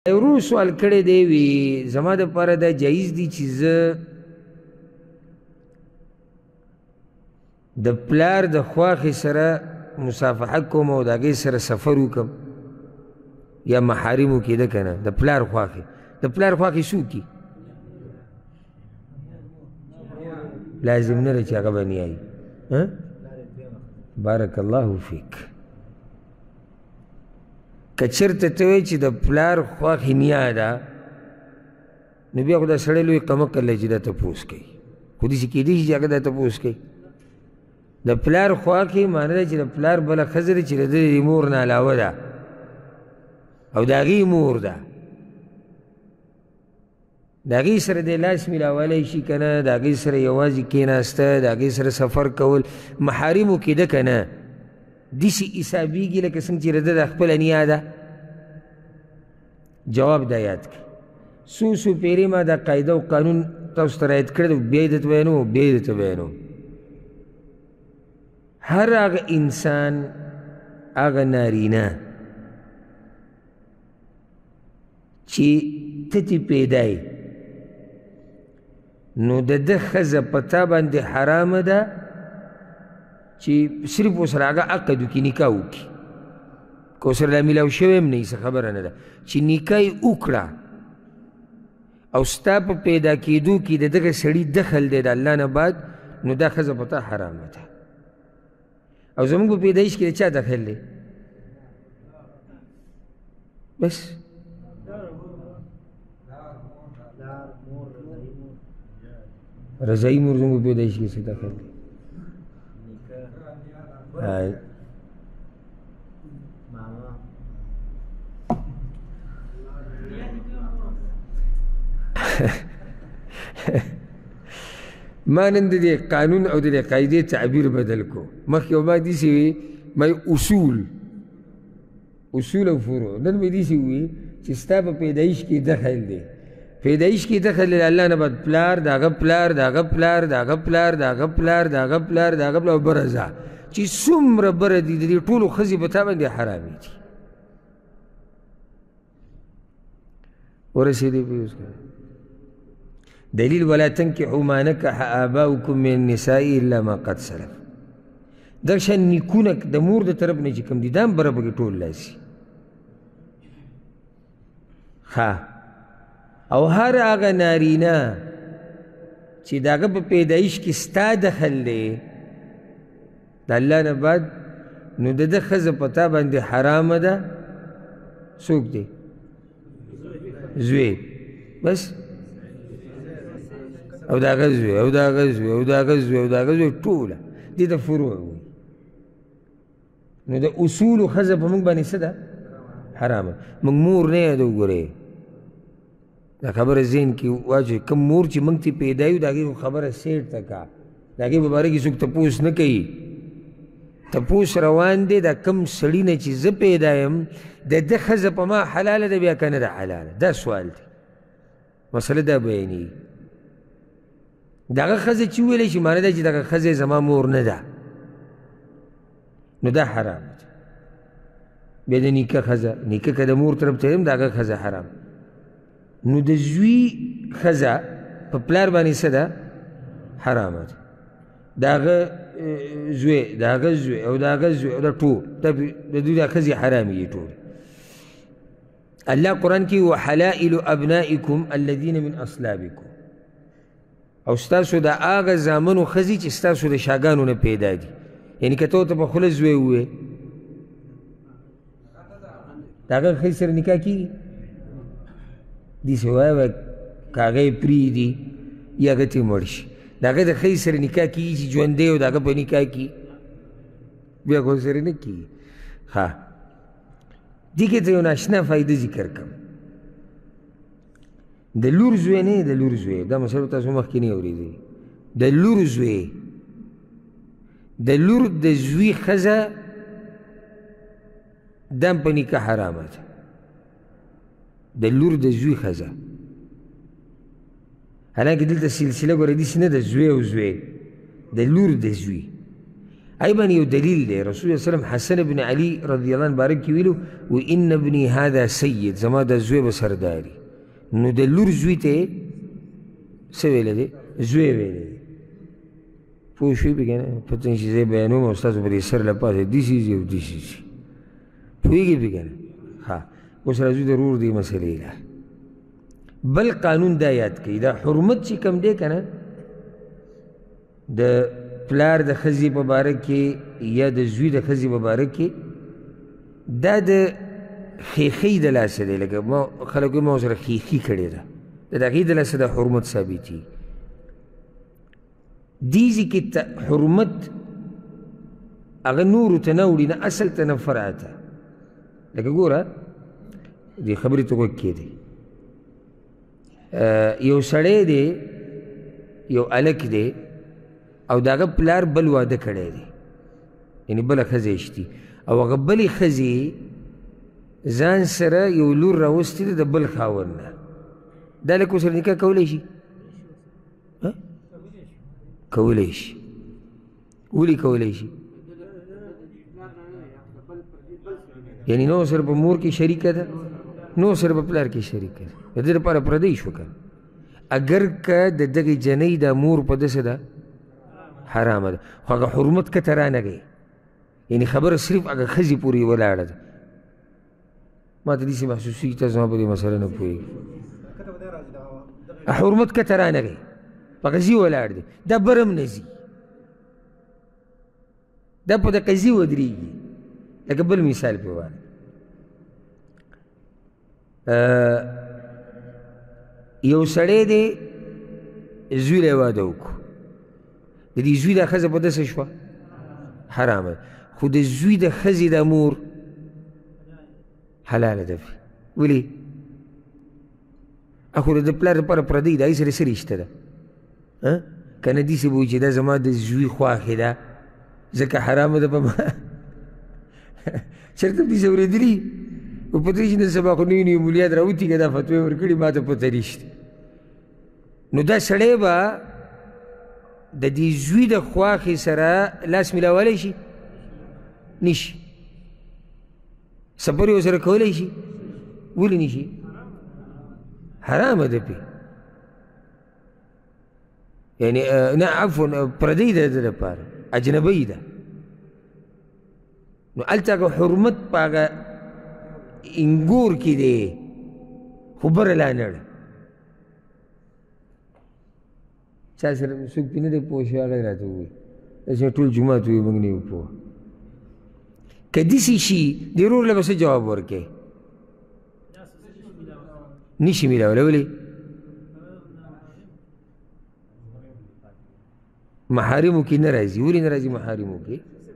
ورو سوال کړی دی وی زما دپاره دا جایز دی چې زه د پلار د خواښې سره مصافحه کوم او د هغې سره سفر وکړم یا محارمو کېده که نه د پلار خواښې څوک کي لازم نه ده چې هغه به نیایي بارک الله فیک که چېرته ته وایې چې د پلار خواښې نیا ده نو بیا خو دا سړی لوی قمقل دی چې دا تپوس کوي خو داسې کېدی شي چې هغه دا تپوس کوي د پلار خواښې معنی ده چې د پلار بله ښځه ده چې د ده د مور نه علاوه ده او د هغې مور ده د هغې سره دی لاس میلاولی شي که نه د هغې سره یوازې کېناسته د هغې سره سفر کول محارمو کېده که نه داسې حسابېږي لکه څنګه چې د ده د خپله نیا ده جواب دا یاد کړي څو پیرې ما دا قاعده او قانون تاسو ته رایت کړی دی بیا یې درته بیانوم بیا یې درته بیانوم هر هغه انسان هغه نارینه چې ته ترې پیدا یې نو د ده ښځه په تا باندې حرامه ده چې صرف ورسره هغه عقد وکړي نکاح وکړي که ورسره لا میلاو شوی هم نه هېڅ خبره نه ده چې نکاح یې وکړه او ستا په پیدا کېدو کې د دغه سړي دخل دی د الله نه بعد نو دا ښځه په تا حرامه ده او زموږ په پیدایش کې د چا دخل دی بس رضایي مور زموږ په پیدایش کې څه دخل دی ما نن د دې قانون او د دې قاعدې تعبیر بدل کو مخکې ما داسې وي ما اصول او فروع نن مې داسې وي چې ستا په پیدایش کې دخل دی پیدایش کې دخل دی الله نه بعد پلار د هغه پلار د هغه پلار د هغه پلار د هغه پلار د هغه پلار د هغه پلار بره ځه چې څومره بره دي د دې ټولو ښځې په تا باندې حرامې دي ورسېدې په اوس دلیل ولا تنکحوا ما نکح آباؤکم من النساء الا ما قد سلف دغه شان نیکونه د مور د طرف نه چې کوم دي دا هم بره پکې ټول لاسي ښه او هر هغه نارینه چې د هغه په پیدایش کې ستا دخل دی د الله نه بعد نو د ده ښځه په تا باندې حرامه ده څوک دی زوی بس او د هغه زوی او د هغه زوی او د هغه زوی او د هغه زوی ټوله دې ته فروع وایي نو د اصولو ښځه په موږ باندې څه ده حرامه موږ مور نه یادو وګورئ دا خبره ذهن کې واچوئ کوم مور چې موږ ترې پیدا یو د هغې خبره سیټ ته کا د هغې په باره کې څوک تپوس نه کوي تپوس روان دی دا کم سړي نه چې زه پیدا یم د ده ښځه په ما حلاله ده بیا که نه ده حلاله دا سوال دی مسله دا بیانېږي د هغه ښځه چې وویلی شي معنی ده چې دغه ښځه زما مور نه ده نو دا حرام ده بیا د نیکه ښځه نیکه که د مور طرف ته یم د هغه ښځه حرام نو د زوی ښځه په پلار باندې څه ده حرامه ده د هغه زوی د هغه زوی او د هغه زوی او دا ټول د دوی دا ښځې حرامې دي ټول الله قرآن کې وحلائل ابنائکم الذین من اصلابکم او ستاسو د هغه زامنو ښځې چې ستاسو د شاګانو نه پیدا دي یعنې که ته ورته په خوله زوی ووایې د هغه ښځې سره نکاح کېږي داسې وایه که هغه یې پرېږدي یا هغه ترې مړ شي د هغه د ښځې سره نکاح کېږي چې ژوندی او د هغه په نکاح کېږي بیا خو سره نه کېږي ښه دې کې ته یو ناشنا فایده ذکر کړم د لور زوی نه د لور زوی دا مسله تاسو مخکې نه اورېدلې د لور زوی د لور د زوی ښځه دا هم په نکاح حرامه ده د لور د زوی ښځه حالانکه دلته سلسله ګوره داسې نه ده زوی او زوی د لور د زوی أيضا يدليل لي رسول الله صلى الله عليه وسلم حسن بن علي رضي الله عنه بارك ویلو وإن ابني هذا سيد زما دا زوی بسرداري نو د لور زوی ته څه ویلی دی زوی ویلی دی پوه شوي پکې نه پته نه چې زه بیانوم او ستاسو په دې سر له پاسه داسې ځي او داسې ځي پوهېږي پکې نه ښه اوس راځو د رور دې مسلې له بل قانون دا یاد کوي دا حرمت چې کوم دی که نه د پلار د ښځې په باره کې یا د زوی د ښځې په باره کې دا د خیخۍ د لاسه دی لکه ما خلک وایي ما ورسره خیخي کړې ده د هغې د لاسه د حرمت ثابتي دیزی کې حرمت هغه نورو ته نه وړي نه اصل ته نه فرع ته لکه ګوره دې خبرې ته غوږ کښېږدئ یو سړی دی یو هلک دی او د هغه پلار بل واده کړی دی یعنې بله ښځه یې شتي او هغه بلې ښځې ځان سره یو لور راوستې ده د بل خاوند نه دا هلک ورسره نکاح کولی شي کولی شي ولې کولی شي یعنې نو سره په مور کې شریکه ده نو سره په پلار کې شریکه ده د دې لپاره پردی شو که اگر که د دغې جنۍ دا مور په دسه ده حرامه ده خو هغه حرمت کته رانغی یعنې خبره صرف هغه ښځې پورې ولاړه ده ما ته داسې محسوسېږي تاسو زما په دې مسله نه پوهېږي حرمت کته رانغی په قضي ولاړ دی دا برم نه ځي دا په د قضي ودرېږي لکه بل مثال پرې ووایه یو سړی دی زوی له یې واده وکړو د دې زوی دا ښځه په دسه شوه حرامه خو د زوی د ښځې دا مور حلاله ده ولې اخو د پلار لپاره پردی ده هغې سره څه رشته ده که نه داسې به وي چې دا زما د زوی خواښې ده ځکه حرامه ده په ما چېرته هم داسې اورېدلي په پته چې نن سبا خو نوي نوي مولیات راوتي که دا فتوې ورکړي ما ته پته نشته نو دا سړی به د دې زوی د خواښې سره لاس میلاولی شي نشي سفر یې ورسره کولی شي ولې نشي حرامه ده پې یعنی نه عفوا پردی ده د لپاره اجنبی ده نو هلته هغه حرمت په هغه انګور کې دی خو بره لا نړ چا سره څوک پې نه دی پوه شوی هغه راته ووایي داسې ټول جومات وایي موږ نه یو پوه که داسې شي دې ورور له به څه جواب ورکوې نشي میلاولی ولې محارمو کې نه راځي ولې نه راځي محارمو کې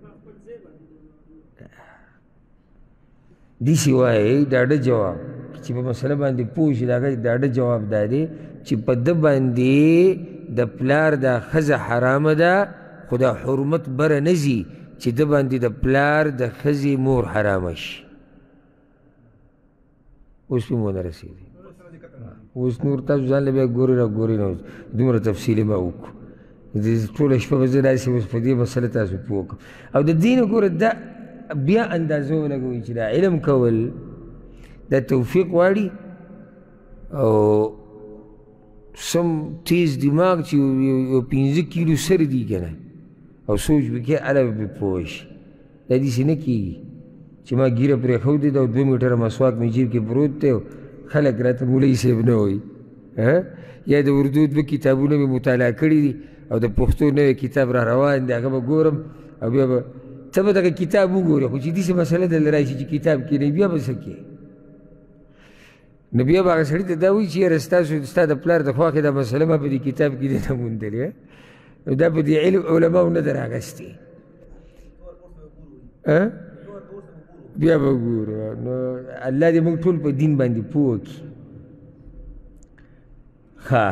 داسې وایي ډاډه جواب چې په مسله باندې پوه شي د هغه ډاډه جواب دا دی چې په ده باندې د پلار دا ښځه حرامه ده خو دا حرمت بره نه ځي چې ده باندې د پلار د ښځې مور حرامه شي اوس پې مو نه رسېدی اوس نور تاسو ځان له بیا ګورئ را ګورئ نه دومره تفصیلي به وکړو ټوله شپه به زه داسې اوس په دې مسله تاسو پوه کړم او د دې نه ګوره دا بیا اندازه ولګوئ چې دا علم کول دا توفیق غواړي او سم تیز دماغ چې یو 15 کیلو سر دي که نه او سوچ وکړي هله به پرې پوه شي دا داسې نه کېږي چې ما ګیره پرېښودې ده او 2 میټره مسواک مې جیب کې پروت دی خلک راته مولوي صاحب نه وایي یا د اردو 2 کتابونه مې مطالعه کړي دي او د پښتو نوی کتاب را روان دی هغه به ګورم او بیا به ته به دغه کتاب وګورې خو چې داسې مسله دلته راشي چې کتاب کې نه بیا به څه کوې نو بیا به هغه سړي ته دا وایي چې یاره ستا د پلار د خواښې دا مسله ما په دې کتاب کې دی نه موندلې نو دا په دې علم علماو نه ده راغستې بیا به ګورو نو الله دې موږ ټول په دین باندې پوه کړي ښه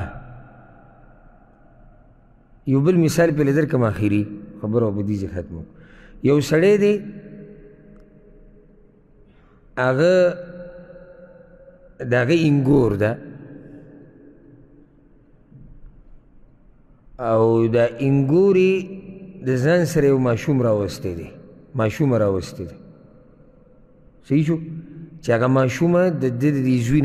یو بل مثال پهلې درکړم آخري خبره به دې ځای ختمه یو سړی دی هغه د هغه انګور ده او د انګورې د ځان سره یو ماشوم راوستی دی، ماشومه راوستی دی، صحیح شو، چې هغه ماشومه د ده د دې زوی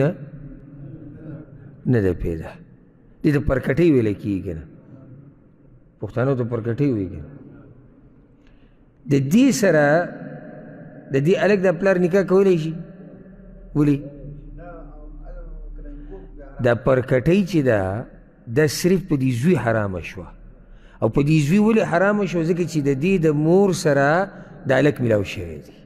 نه ده پیدا، دې ته پرکټۍ ویلی کېږي که نه، پښتانو ته پرکټۍ وایي که نه. د دې سره د دې هلک د پلار نکاح کولی شي؟ ولې؟ دا پرکټۍ چې ده دا صرف په دې زوی حرامه شوه، او په دې زوی ولې حرامه شوه؟ ځکه چې د دې د مور سره د هلک میلاو شوی دی.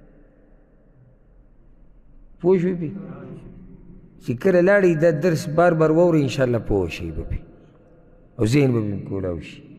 پوه شوې پې؟ چې کله لاړې دا درس بار بار واورئ انشاءالله پوه شئ به پې، او ذهن به پې کولاو شي.